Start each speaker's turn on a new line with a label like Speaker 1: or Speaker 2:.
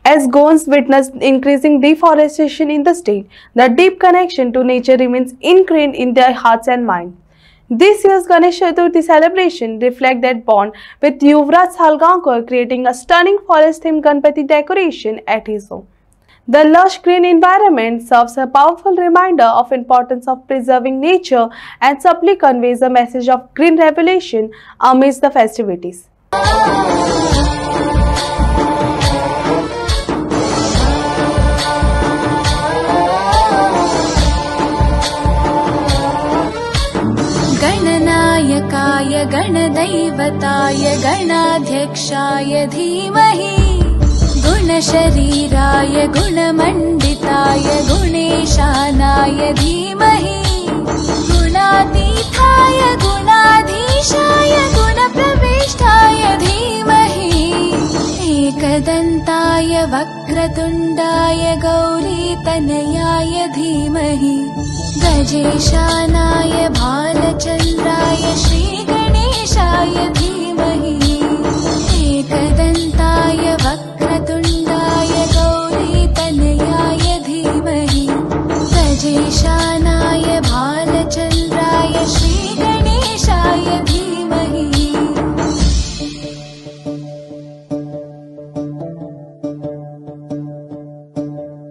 Speaker 1: As Goans witness increasing deforestation in the state, the deep connection to nature remains ingrained in their hearts and minds. This year's Ganesh Chaturthi celebration reflects that bond, with Yuvraj Salgaonkar creating a stunning forest-themed Ganpati decoration at his home. The lush green environment serves a powerful reminder of the importance of preserving nature and subtly conveys a message of green revolution amidst the festivities.
Speaker 2: गणनायकाय गणदैवताय गणाध्यक्षाय धीमहि गुणशरीराय गुणमण्डिताय गुणेशानाय धीमहि गुणातीताय गुणाधीशाय गुणप्रविष्टाय धीमहि एकदन्ताय वक्रतुण्डाय गौरीतनयाय धीमहि गजेशानाय